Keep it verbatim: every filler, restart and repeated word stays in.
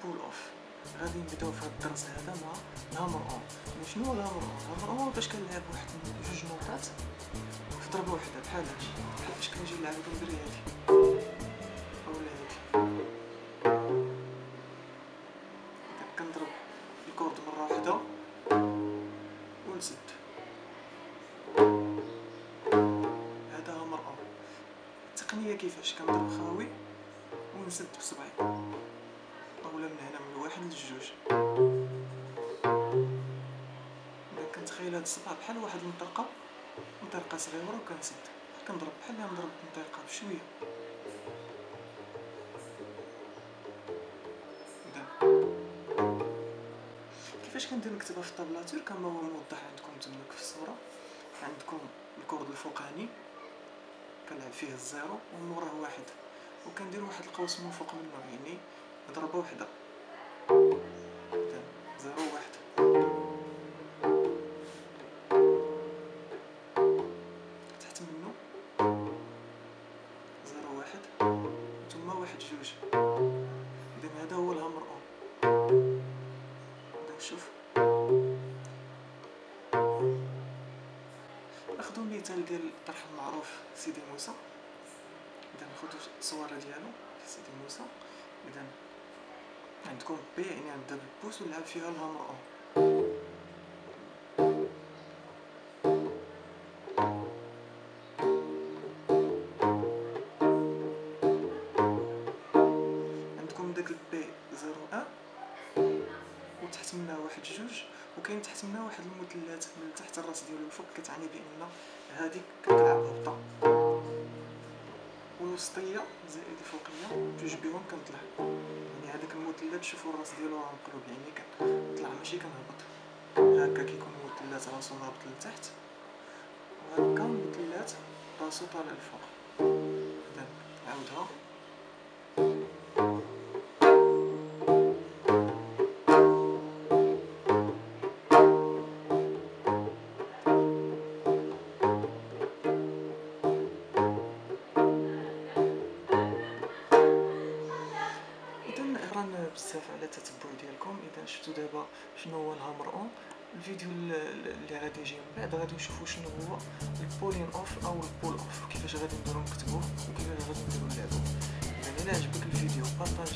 البول اوف. غادي نبداو في هذا الدرس هذا مع الهامر اون. شنو هو الهامر اون؟ الهامر اون باش كنلعب واحد جوج نوطات في ضربه واحده، بحال هادشي، بحال فاش كنجي نلعب كندير هادي اولا هادي. كنضرب الكورد مره واحده ونسد. هذا هامر اون. التقنيه كيفاش كنضرب خاوي ونسد بصبعي، اولا من هنا من واحد لجوج. كنتخيل هاد الصبع بحال واحد المطرقه، مطرقه صغيره وكنسد، كنضرب بحال اللي نضرب المطرقه بشويه. كيفاش كندير نكتبها في الطابلاتور كما هو موضح عندكم تماك في الصوره. عندكم الكورد الفوقاني كنلعب فيه الزيرو ومن وراه واحد، وكندير واحد القوس من فوق منه، يعني ضربه وحده زيرو واحد. تحت منه زيرو واحد ثم واحد جوج. اذا هذا هو الهامر اون. نبداو نشوف. ناخذ مثال ديال الطرح المعروف سيدي موسى. اذا ناخذ الصوره ديالو سيدي موسى. اذا عندكم بي يعني نبدا بالبوس ونلعب فيها الهامر اون. عندكم داك البي زيرو ان وتحت منها واحد جوج، وكاين تحت منها واحد المثلث من تحت الراس ديالو الفوق، كتعني بان هذيك كنلعب هبطه، والوسطيه زائد الفوقيه جوج بهم كنطلع. يعني هذاك المثلث شوفوا الراس ديالو راه مقلوب، يعني كنطلع ماشي كنهبط. هكا كيكون المثلث راسو هابط لتحت، وهكا المثلث راسو طالع الفوق. اذا نعاودها. بزاف على التتبع ديالكم. اذا شفتوا دابا شنو هو الهامر اون، الفيديو اللي غادي يجي من بعد غادي نشوفوا شنو هو البولين اوف او البول اوف، كيفاش غادي نديرو نكتبوه وكيفاش غادي نديرو نلعبوه. اذا الى عجبك الفيديو بارطاجي